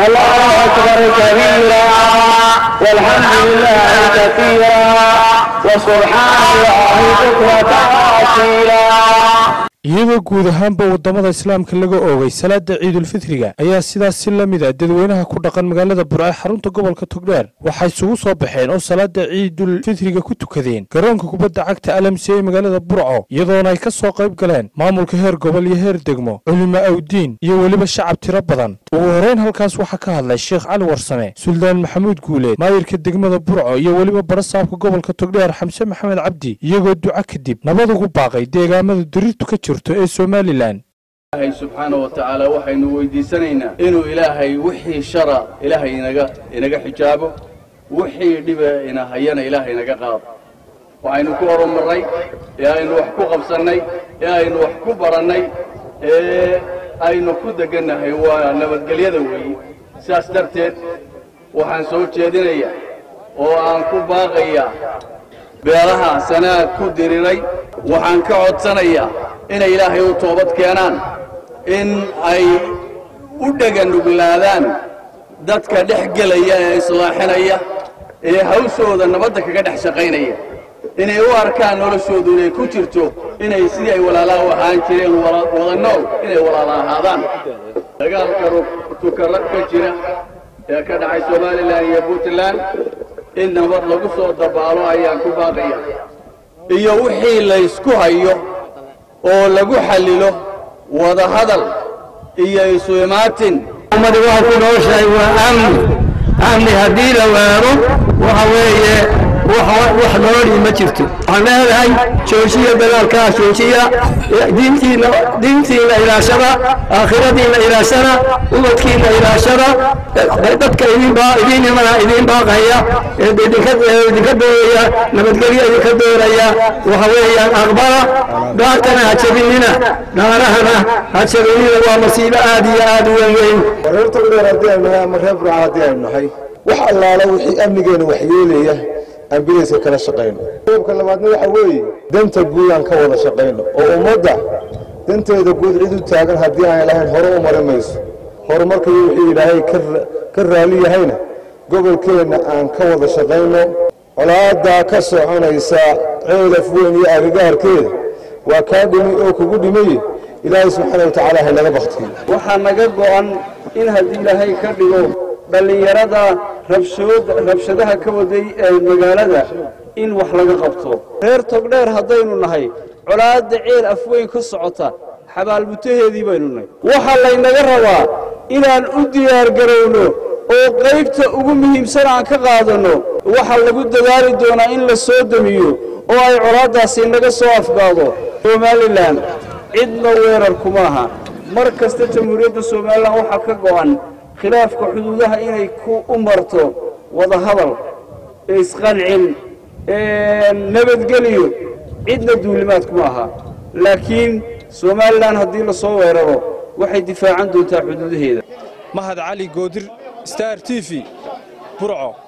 الله أكبر كبيرا والحمد لله كثيرا وسبحان الله بكرة وأصيلا. iyadoo guud ahaanba wadamada islaamka laga oogay salaada ciidul fitriga ayaa sidaas si la mid ah dadweynaha ku dhaqan magaalada Burco xarunta gobolka Togdheer waxay isugu soo baxeen oo salaada ciidul fitriga ku tukadeen garoonka kubadda cagta LMC ee magaalada Burco iyadoo ay ka soo qayb galeen maamulka heer gobol iyo heer degmo culimo awdiin iyo waliba shacab tiro badan ugu horeyn halkaas waxa ka hadlay Sheekh Cali Warsame Suldaan Maxamuud Guuleed maayirka degmada Burco iyo waliba barasaabka gobolka Togdheer Xamse Maxamed Cabdi iyagoo duco kadib nabad ugu baaqay deegaamada diriirtu ka ee Somaliland. ilaahay subxaanahu wa ta'aala waxaynu weydiisanaynaa inuu ilaahay wixii shara ilaahay inaga xijaabo wixii dhiba ina hayana ilaahay naga qaado waxaynu ku horumarnay aynu wax ku qabsanay aynu wax ku baranay aynu ku deganahay waa nabadgelyada weeye sidaas darteed waxaan soo jeedinayaa oo aan ku baaqayaa beelaha sanaad ku diriray waxaan ka codsanayaa inay ilaahay u toobad keenaan in ay u dhaganuglaadaan dadka dhex gelaya ee islaaxinaya ee hawshooda nabadda kaga dhex shaqaynaya inay u arkaan noloshoodu inay ku jirto inay sidii ay walaalaha u ahaan jireen wada nool inay walaala ahaadaan dagaalka tukara ka jira ee ka dhacay Somaliland iyo Puntland in nabad lagu soo dabaalo ayaan ku baaqaya iyo wixii la isku hayo oo lagu xalilo wada hadal iyo isu imaatin ummadda waxa ku nooshahay waa amni haddii la waaro waxa weeye wax nooli ma jirto waxaan leedahay joojiya dagaalkaa joojiya diintiina ilaashada aakhiradiina ilaashada ubadkiina ilaashada dadka idin baaqaya idinka dooraya nabadgelyo idinka dooraya waxa weeyaan aqbala dhaartana ha jabinina dhaarahana ha jabinina waa masiibo aad iyo aad u weyn reer Togdheer haddii aynu nahay ama reer Burco haddii aynu nahay wax allaala wixii amnigeena waxyeelaya ambilayska kala shaqeyno qodobka labaadna waxa weeye danta guud aan ka wada shaqeyno oo ummadda danteeda guud cid u taagan haddii aan lahayn hore u marin mayso horumarka wixii ilaahay ka raali yahayna gobolkeena aan ka wada shaqeyno colaadda ka soconaysa ceelaf weyn iyo agagaarkeeda waa kaa dhimi oo kugu dhimay ilaahay subxaanahu wa ta'aala helaga baqtiyo waxaa naga go'an in haddii ilaahay ka dhigo dhalinyarada rabshadaha ka waday ee magaalada in wax laga qabto reer Togdheer haddaynu nahay colaadda ceel afweyn ka socota xabaalmutaheedii baynu nahay waxa laynaga rabaa inaan u diyaar garowno oo qaybta ugu muhiimsan aan ka qaadano waxa lagu dadaali doonaa in la soo damiyo oo ay colaaddaasi naga soo afgaado Somaliland cidna weerar kuma aha mar kasta jamhuuriyadda Somaliland waxa ka go'an khilaafka xuduudaha inay ku umarto wada hadal isqancin nabadgelyo cidna duulimaad kuma aha laakiin Somaliland haddii la soo weeraro waxay difaacan doontaa xuduudaheeda Mahad Cali Goodir Star TV Burco.